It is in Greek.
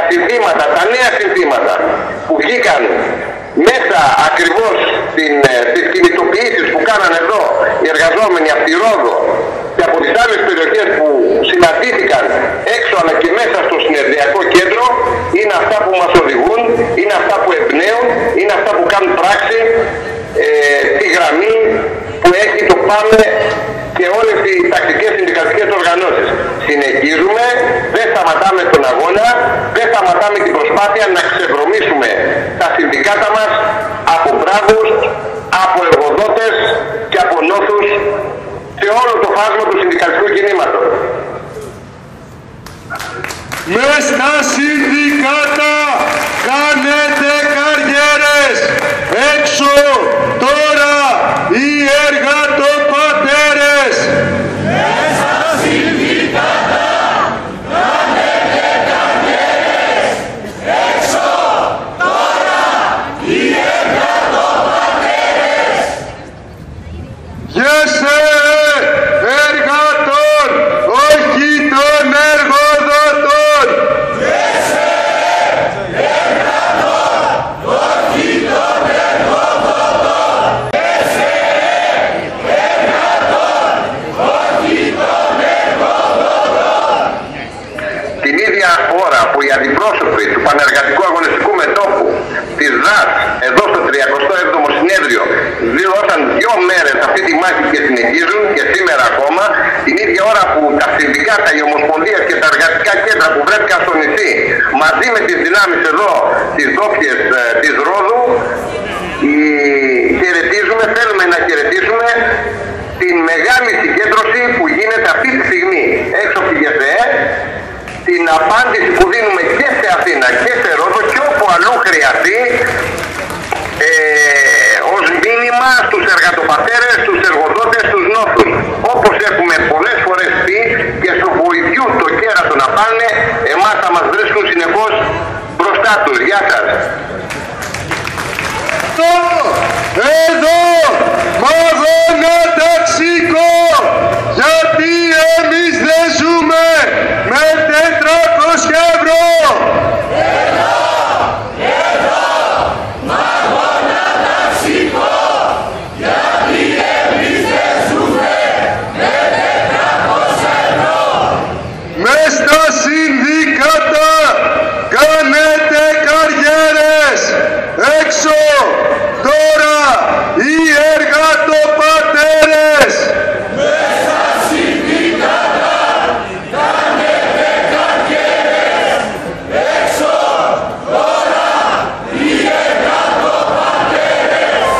συνθήματα, τα νέα συνθήματα που βγήκαν μέσα ακριβώς στις κινητοποιήσεις που κάναν εδώ οι εργαζόμενοι από τη Ρόδο και από τις άλλες περιοχές που συναντήθηκαν έξω αλλά και μέσα στο συνεδριακό κέντρο, είναι αυτά που μας οδηγούν, είναι αυτά που εμπνέουν, είναι αυτά που κάνουν πράξη τη γραμμή που έχει το ΠΑΜΕ και όλες οι τακτικές συνδικαλιστικές οργανώσεις. Συνεχίζουμε, δεν σταματάμε τον αγώνα, δεν σταματάμε την προσπάθεια να ξεβρωμίσουμε τα συνδικάτα μας από μπράβους, από εργοδότες και από νόθους σε όλο το φάσμα του συνδικαλιστικού κινήματος. Μες στα συνδικάτα κάνετε καριέρες, έξω τώρα οι εργατοπατέρες. Μες στα συνδικάτα κάνετε καριέρες, έξω τώρα οι εργατοπατέρες. Γεσέ εργατών, όχι των εργοδοτών. Γεσέ εργατών, όχι των εργοδοτών. Γεσέ εργατών, όχι των εργοδοτών. Την ίδια ώρα που οι αντιπρόσωποι του Πανεργατικού Αγωνιστικού Μετώπου της ΔΑΣ εδώ στο 37ο συνέδριο δήλωσαν 2 μέρες αυτή τη μάχη και συνεχίζουν και σήμερα ακόμα, την ίδια ώρα που τα συνδικάτα, οι ομοσπονδίες και τα εργατικά κέντρα που βρέθηκαν στο νησί μαζί με τις δυνάμεις εδώ τις ντόπιες της Ρόδου, θέλουμε να χαιρετήσουμε την μεγάλη συγκέντρωση που γίνεται αυτή τη στιγμή έξω από τη ΓΕΘΕ, την απάντηση που δίνουμε και σε Αθήνα και σε Ρόδο και όπου αλλού χρειαστεί, ως μήνυμα στους εργατοπατέρες, στους εργοδότες, στους νόθους. Όπως έχουμε πολλές φορές πει και στο βοηθιού το κέρατο να πάνε, εμάς θα μας βρίσκουν συνεχώς μπροστά τους. Γεια σας. Εδώ μαγώνα ταξικό, γιατί εμείς δεν ζούμε με 400